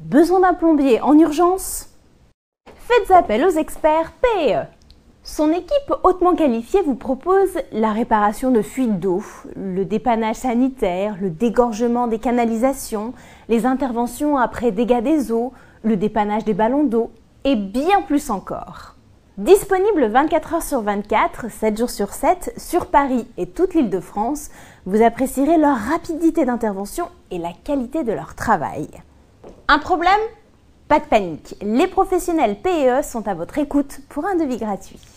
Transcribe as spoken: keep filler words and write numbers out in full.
Besoin d'un plombier en urgence? Faites appel aux experts P E. Son équipe hautement qualifiée vous propose la réparation de fuites d'eau, le dépannage sanitaire, le dégorgement des canalisations, les interventions après dégâts des eaux, le dépannage des ballons d'eau et bien plus encore. Disponible vingt-quatre heures sur vingt-quatre, sept jours sur sept, sur Paris et toute l'Île-de-France, vous apprécierez leur rapidité d'intervention et la qualité de leur travail. Un problème? Pas de panique, les professionnels P E sont à votre écoute pour un devis gratuit.